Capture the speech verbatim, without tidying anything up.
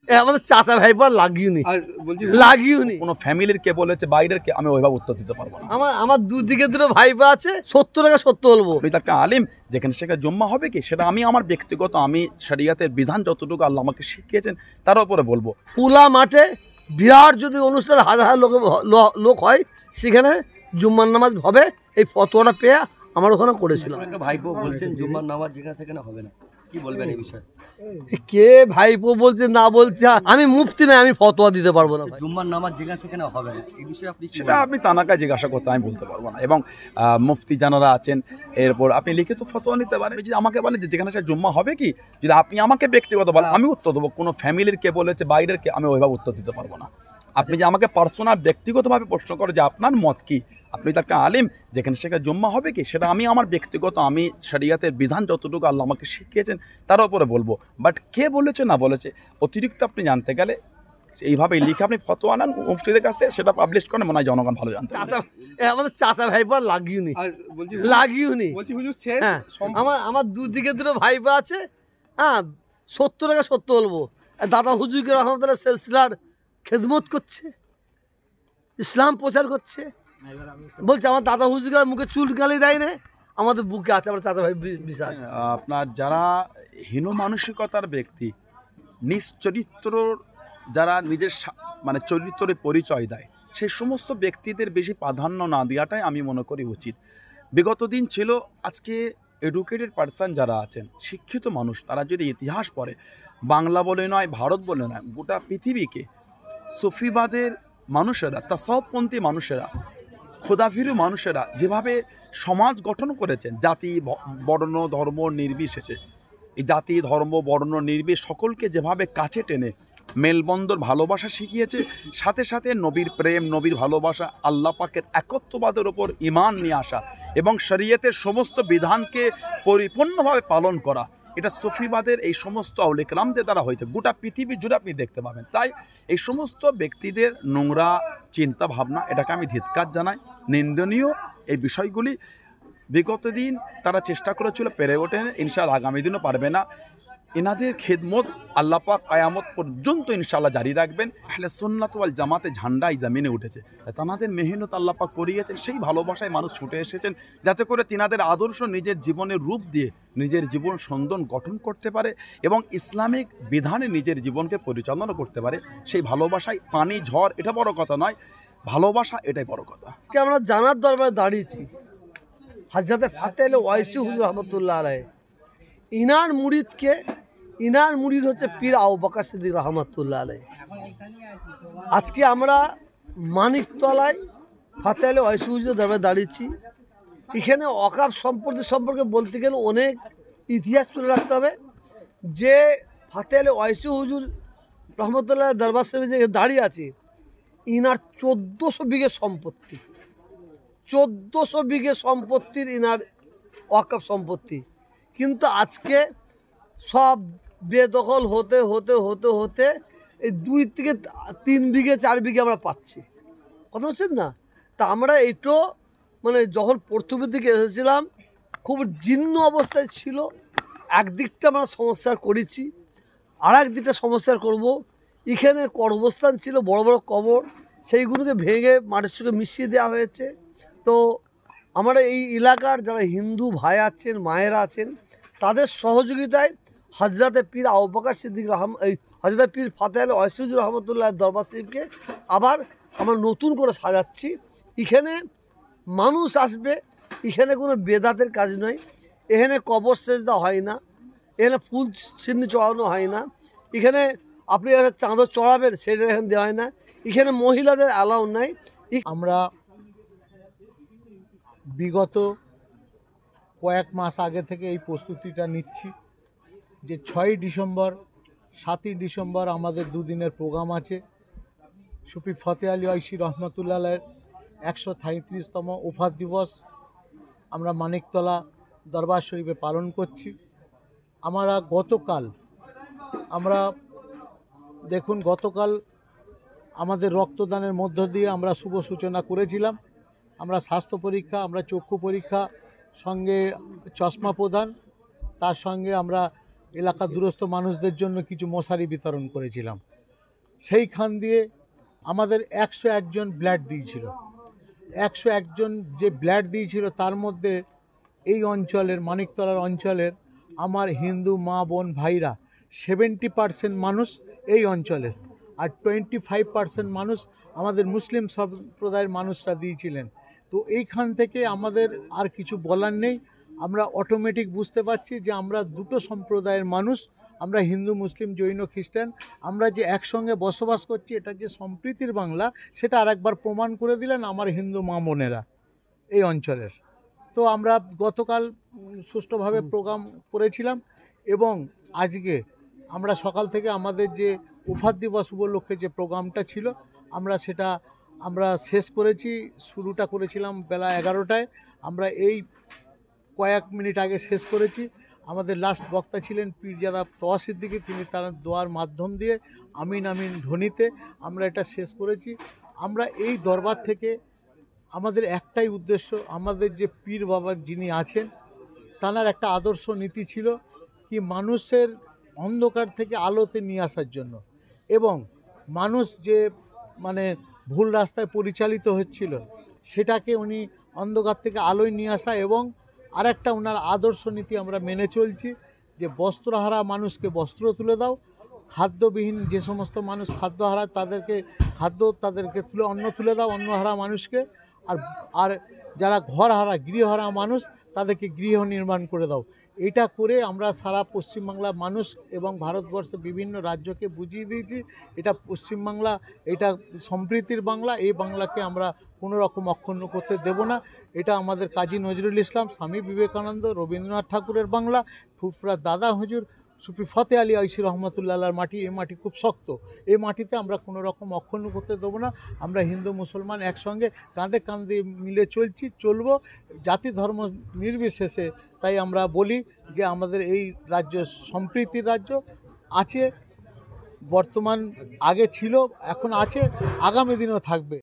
আমাদের চাচা ভাইপার লাগিওনি লাগিওনি কোনো ফ্যামিলির কে বলেছে বাইরের কে, আমি ওইভাবে উত্তর দিতে পারবো না। আমার আমার দুদিকে দুটো ভাইপা আছে, সত্য টাকা সত্য বলবো। আপনি তো একটা আলিম, যেখানে সেখানে জুম্মা হবে কি সেটা আমি আমার ব্যক্তিগত, আমি শরিয়াতের বিধান যতটুকু আল্লাহ আমাকে শিখিয়েছেন তার উপরে বলবো। খোলা মাঠে বিরাট যদি অনুষ্ঠান হাজার হাজার লোক লোক হয়, সেখানে জুম্মার নামাজ হবে, এই ফতোয়াটা পেয়ে আমার ওখানে করেছিলাম। একটা ভাইপো বলছেন জুম্মার নামাজ যেখানে সেখানে হবে না, কি বলবেন এই বিষয়ে? কে ভাইপো বলছে না বলছে, আমি মুফতি না, আমি ফতোয়া দিতে পারবো না। জুম্মার নামাজ যেখানে সেখানে হবে না, এই বিষয়ে আপনি সেটা আপনি তানাকা জিজ্ঞাসা করতে আমি বলতে পারবো না। এবং মুফতি যারা আছেন এরপর আপনি লিখিত ফতোয়া নিতে পারেন। যদি আমাকে বলেন যে যেখানে সে জুম্মা হবে কি, যদি আপনি আমাকে ব্যক্তিগত বলেন আমি উত্তর দেবো। কোনো ফ্যামিলির কে বলেছে বাইরের কে, আমি ওইভাবে উত্তর দিতে পারবো না। আপনি যে আমাকে পার্সোনাল ব্যক্তিগতভাবে প্রশ্ন করেন যে আপনার মত কি, আপনি তো একটা আলিম, যেখানে সেখানে জুম্মা হবে কি সেটা আমি আমার ব্যক্তিগত, আমি শরিয়াতের বিধান যতটুকু আল্লাহ আমাকে শিখিয়েছেন তার উপরে বলবো। বাট কে বলেছে না বলেছে অতিরিক্ত আপনি জানতে গেলে এইভাবে লিখে আপনি ফতোয়া আনান মুফতিদের কাছ থেকে, সেটা পাবলিশ করেন, মনে হয় জনগণ ভালো জানতে। চাচা আমাদের চাচা ভাইপার লাগিওনি লাগিওনি হ্যাঁ, আমার আমার দুদিকে দুটো ভাইপা আছে, হ্যাঁ সত্য টাকা সত্য বলবো। দাদা হুজুর রহমতুল্লাহ সিলসিলার খেদমত করছে, ইসলাম প্রচার করছে, বলছে আমার দাদা হুজুর মুখে চুল গালি দেয় না, আমাদের বুকে আছে আমার চাচা ভাই বিশাল। আপনার যারা হীন মানসিকতার ব্যক্তি, নিশ্চরিত্র, যারা নিজের মানে চরিত্রের পরিচয় দেয়, সেই সমস্ত ব্যক্তিদের বেশি প্রাধান্য না দেওয়াটাই আমি মনে করি উচিত। বিগত দিন ছিল, আজকে এডুকেটেড পার্সন যারা আছেন, শিক্ষিত মানুষ, তারা যদি ইতিহাস পড়ে, বাংলা বলে নয়, ভারত বলে নয়, গোটা পৃথিবীকে সুফিবাদের মানুষেরা, তাসাউফপন্থী মানুষেরা, খোদাভীরু মানুষেরা যেভাবে সমাজ গঠন করেছেন, জাতি বর্ণ ধর্ম নির্বিশেষে, এই জাতি ধর্ম বর্ণ নির্বিশেষে সকলকে যেভাবে কাছে টেনে মেলবন্ধন ভালোবাসা শিখিয়েছে, সাথে সাথে নবীর প্রেম, নবীর ভালোবাসা, আল্লাহ পাকের একত্ববাদের ওপর ঈমান নিয়ে আসা এবং শরীয়তের সমস্ত বিধানকে পরিপূর্ণভাবে পালন করা, এটা সুফিবাদের এই সমস্ত আউলে কেরামদের দ্বারা হয়েছে। গোটা পৃথিবী জুড়ে আপনি দেখতে পাবেন। তাই এই সমস্ত ব্যক্তিদের নোংরা চিন্তা ভাবনা, এটাকে আমি ধিক্কার জানাই, নিন্দনীয় এই বিষয়গুলি। বিগত দিন তারা চেষ্টা করেছিল, পেরে ওঠেন, ইনশাআল্লাহ আগামী দিনও পারবে না। এনাদের খেদমত আল্লাহ পাক কিয়ামত পর্যন্ত ইনশাআল্লাহ জারি রাখবেন। আহলে সুন্নাত ওয়াল জামাতে ঝান্ডা এই জমিনে উঠেছে, তাদের মেহনত আল্লাহ পাক করিয়েছেন, সেই ভালোবাসায় মানুষ ছুটে এসেছেন যাতে করে তিনাদের আদর্শ নিজের জীবনের রূপ দিয়ে নিজের জীবন সন্দন গঠন করতে পারে এবং ইসলামিক বিধানে নিজের জীবনকে পরিচালনা করতে পারে। সেই ভালোবাসায় পানি ঝড় এটা বড় কথা নয়, ভালোবাসা এটাই বড় কথা। আজকে আমরা জানার দরবারে দাঁড়িয়েছি হযরত ফাতে আলী ওয়াইসি হুজুর রহমতুল্লাহ আলাইহি। ইনার মুরিদকে, ইনার মুরিদ হচ্ছে পীর আবু বকর সিদ্দিক রহমতুল্লাহ আলাইহি। আজকে আমরা মানিকতলায় ফাতে আলী ওয়াইসি হুজুর দরবারে দাঁড়িয়েছি। এখানে ওয়াকফ সম্পত্তি সম্পর্কে বলতে গেলে অনেক ইতিহাস তুলে রাখতে হবে। যে ফাতে আলী ওয়াইসি হুজুর রহমতুল্লাহ দরবার শরীফে যে দাঁড়িয়ে আছে, ইনার চোদ্দোশো বিঘে সম্পত্তি, চোদ্দোশো বিঘে সম্পত্তির ইনার ওয়াকফ সম্পত্তি। কিন্তু আজকে সব বেদখল হতে হতে হতে হতে এই দুই থেকে তিন বিঘে চার বিঘে আমরা পাচ্ছি, কথা বলছেন না? তা আমরা এইটো মানে যখন প্রথমের দিকে এসেছিলাম খুব জীর্ণ অবস্থায় ছিল, একদিকটা আমরা সমস্যার করেছি, আর একদিকটা সমস্যার করব। এখানে কবরস্থান ছিল, বড় বড় কবর, সেইগুলোকে ভেঙে মাটির সঙ্গে মিশিয়ে দেওয়া হয়েছে। তো আমরা এই এলাকার যারা হিন্দু ভাই আছেন, মায়েরা আছেন, তাদের সহযোগিতায় হযরতে পীর আবু বকর সিদ্দিক রহম এই হযরতে পীর ফাতে আলী ওয়াইসি হুজুর রহমতুল্লাহ দরবার শরীফকে আবার আমরা নতুন করে সাজাচ্ছি। এখানে মানুষ আসবে, এখানে কোনো বেদাতের কাজ নয়, এখানে কবর সেজদা হয় না, এখানে ফুল সিন্নি চড়ানো হয় না, এখানে আপনি এখানে চাঁদর চড়াবেন সেটা এখানে দেওয়া হয় না, এখানে মহিলাদের অ্যালাউ নাই। আমরা বিগত কয়েক মাস আগে থেকে এই প্রস্তুতিটা নিচ্ছি যে ছয়ই ডিসেম্বর, সাতই ডিসেম্বর আমাদের দুদিনের প্রোগ্রাম আছে। সুফি ফতে আলী ওয়াইসি রহমতুল্লাহের একশো সাঁইত্রিশতম ওফাত দিবস আমরা মানিকতলা দরবার শরীফে পালন করছি। আমরা গতকাল আমরা দেখুন গতকাল আমাদের রক্তদানের মধ্য দিয়ে আমরা শুভ সূচনা করেছিলাম। আমরা স্বাস্থ্য পরীক্ষা, আমরা চক্ষু পরীক্ষা, সঙ্গে চশমা প্রদান, তার সঙ্গে আমরা এলাকা দূরস্থ মানুষদের জন্য কিছু মশারি বিতরণ করেছিলাম। সেইখান দিয়ে আমাদের একশো একজন ব্লাড দিয়েছিল। একশো একজন যে ব্লাড দিয়েছিল তার মধ্যে এই অঞ্চলের মানিকতলার অঞ্চলের আমার হিন্দু মা বোন ভাইরা সেভেন্টি পার্সেন্ট মানুষ এই অঞ্চলের, আর টোয়েন্টি ফাইভ পার্সেন্ট মানুষ আমাদের মুসলিম সম্প্রদায়ের মানুষরা দিয়েছিলেন। তো এইখান থেকে আমাদের আর কিছু বলার নেই। আমরা অটোমেটিক বুঝতে পারছি যে আমরা দুটো সম্প্রদায়ের মানুষ, আমরা হিন্দু মুসলিম জৈন খ্রিস্টান, আমরা যে একসঙ্গে বসবাস করছি, এটা যে সম্প্রীতির বাংলা সেটা আরেকবার প্রমাণ করে দিলেন আমার হিন্দু মা বোনেরা এই অঞ্চলের। তো আমরা গতকাল সুষ্ঠুভাবে প্রোগ্রাম করেছিলাম এবং আজকে আমরা সকাল থেকে আমাদের যে উফাত দিবস উপলক্ষে যে প্রোগ্রামটা ছিল আমরা সেটা আমরা শেষ করেছি। শুরুটা করেছিলাম বেলা এগারোটায়, আমরা এই কয়েক মিনিট আগে শেষ করেছি। আমাদের লাস্ট বক্তা ছিলেন পীরজাদা তোয়া সিদ্দিকী, তিনি তার দোয়ার মাধ্যম দিয়ে আমিন আমিন ধ্বনিতে আমরা এটা শেষ করেছি। আমরা এই দরবার থেকে আমাদের একটাই উদ্দেশ্য, আমাদের যে পীর বাবা যিনি আছেন তাঁর একটা আদর্শ নীতি ছিল কি মানুষের অন্ধকার থেকে আলোতে নিয়ে আসার জন্য, এবং মানুষ যে মানে ভুল রাস্তায় পরিচালিত হচ্ছিল সেটাকে উনি অন্ধকার থেকে আলোয় নিয়ে আসা, এবং আরেকটা ওনার আদর্শ নীতি আমরা মেনে চলছি যে বস্ত্রহারা মানুষকে বস্ত্র তুলে দাও, খাদ্যবিহীন যে সমস্ত মানুষ খাদ্য হারায় তাদেরকে খাদ্য তাদেরকে তুলে অন্ন তুলে দাও অন্নহারা মানুষকে, আর আর যারা ঘর হারা গৃহহারা মানুষ তাদেরকে গৃহ নির্মাণ করে দাও। এটা করে আমরা সারা পশ্চিমবাংলার মানুষ এবং ভারতবর্ষের বিভিন্ন রাজ্যকে বুঝিয়ে দিয়েছি এটা পশ্চিমবাংলা, এটা সম্প্রীতির বাংলা, এই বাংলাকে আমরা কোনো রকম অক্ষুণ্ণ করতে দেব না। এটা আমাদের কাজী নজরুল ইসলাম, স্বামী বিবেকানন্দ, রবীন্দ্রনাথ ঠাকুরের বাংলা, ফুফরা দাদা হুজুর, সুফি ফতে আলী ঐশী রহমতুল্লাহর মাটি। এই মাটি খুব শক্ত, এই মাটিতে আমরা কোনো রকম অক্ষুণ্ণ করতে দেবো না। আমরা হিন্দু মুসলমান একসঙ্গে কাঁধে কাঁধে মিলে চলছি, চলবো, জাতি ধর্ম নির্বিশেষে। তাই আমরা বলি যে আমাদের এই রাজ্য সম্প্রীতির রাজ্য আছে, বর্তমান আগে ছিল, এখন আছে, আগামী দিনেও থাকবে।